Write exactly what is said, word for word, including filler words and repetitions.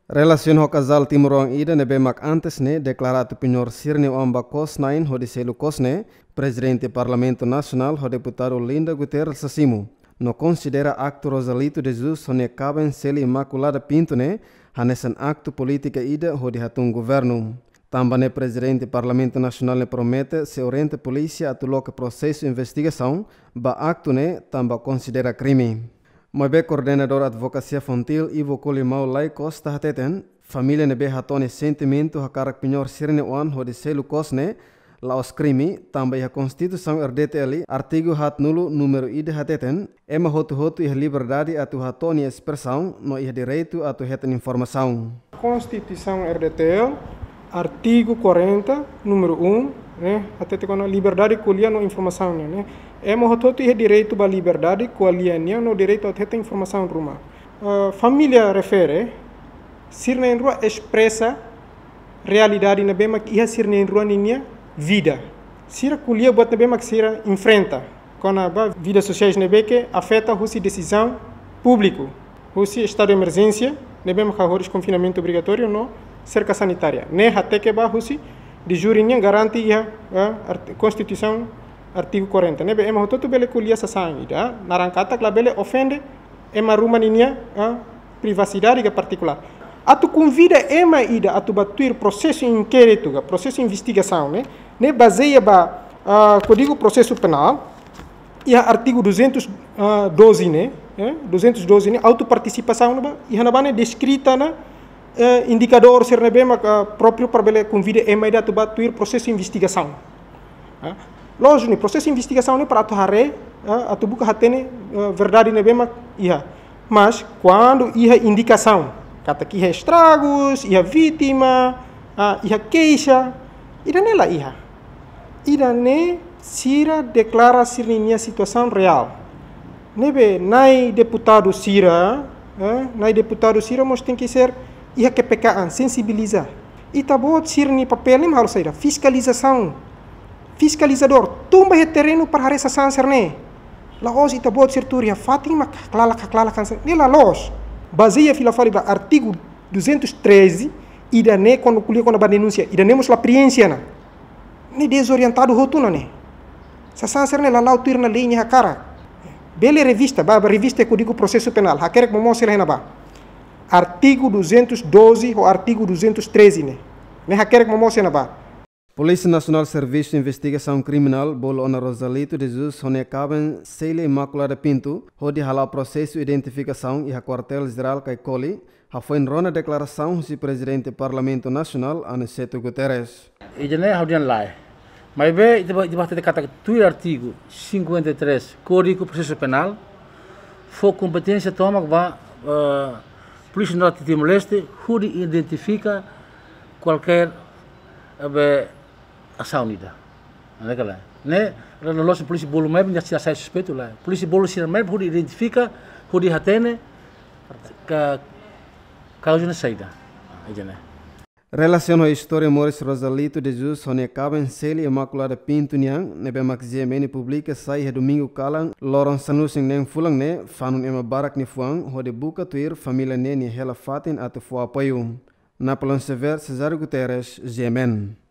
Relação ao casal Timorong ida nebe mak antes ne declarado penhor sirne amba cosnain ho diselu cosne, presidente do Parlamento Nacional ho deputado Linda Guterres Sassimo. No considera acto Rosalito de Jesus ho ne caben seli Imaculada Pinto ne, hanesan acto política ida ho de hatun governo. Também o presidente do Parlamento Nacional ne promete se orienta a polícia a tuloca processo de investigação, ba acto ne também considera crime. Moibe coordenador advocacia fontil Ivo Colimau Lai Costa hateten, família nebe hatone sentimento hakarak pinhor sirne oan ho de selu cosne, laos crime, também a Constituição R D T L, artigo hat nulo número ide hateten, ema hotu hotu e liberdade atu hatone expressão, no e direito atu heten informação. Constituição R D T L, artigo quarenta, número um, né, até com a liberdade colher no informação, né. É mohoto e direito à liberdade colher no direito a ter informação ruma. Uh, família refere, sirne rua expressa realidade na bema que ia sirne rua ninha vida. Sira colher bot na bema que sira enfrenta com a vida sociais na que afeta a decisão público, o estado de emergência, na bema que há confinamento obrigatório no cerca sanitária. Ne até que ba husi de jurinha garante a Constituição artigo quarenta. Nebe ema hototo bele kulia sa sangi da narangkata kla bele ofende ema rumaninia a privacidade ga particular. Atu convida ema ida atu batuir processo inquérito ga processo de investigação, né? Ne baseia ba uh, código processo penal e artigo duzentos e doze, né? Eh? duzentos e doze né autoparticipação ba e hanabane descrita na uh, indicador ser nebe ma uh, próprio para bele convida ema ida atu batuir processo de investigação. Uh? Lógico, o processo de investigação é para atuar, a tu busca ter verdade na bema, mas quando ia indicação, kata que ia estragos, ia vítima, ia queixa, ida nela ia, ida ne sira declara ser minha situação real. Nebe nai deputado sira, nai deputado sira, mas tem que ser ia que pecar, sensibilizar. E tá bom sir ni papel nem harus sair, fiscalização. Fiscalizador, tumba o terreno para essa sancer ne. La os ita bot serturia fatima klala klala cancer. Ne la los. Baseia fila faliba artigo duzentos e treze ida ne quando culia quando ba denúncia, ida nemos la priência na. Ne desorientado rotuna ne. Sa sancer ne la lau tir na linha cara. Bele revista, ba revista que digo processo penal. Hakerek mo mostra na ba. Artigo duzentos e doze ou artigo duzentos e treze ne. Ne hakerek mo mostra na ba. Polícia Nacional Serviço de Investigação Criminal bolo ona Rosalito de Jesus onde cabem Celia Imaculada Pinto onde hala processo de identificação e a quartel-geral Caicoli ha foi em rona declaração do presidente do Parlamento Nacional Aniceto Guterres. E já não é audian lá, mas bem de bater de cata do artigo cinquenta e três Código Processo Penal foi competência toma que vai Polícia Nacional de Timor-Leste onde identifica qualquer ação unida, não é que lá, né? A nossa polícia bolo mesmo já sai suspeito lá. Polícia bolo se mesmo pode identifica, pode hatene, que causa na saída, aí né? Relação à história Morris Rosalito de Jesus onde cabem Celia Imaculada Pinto niang nebe maxia meni publica sai domingo kalang loron sanusing neng fulang ne fanun ema barak ni fuang hode buka tuir família ne ni hela fatin atu fu apoio. Na Polon Sever Cesar Guterres, G M N.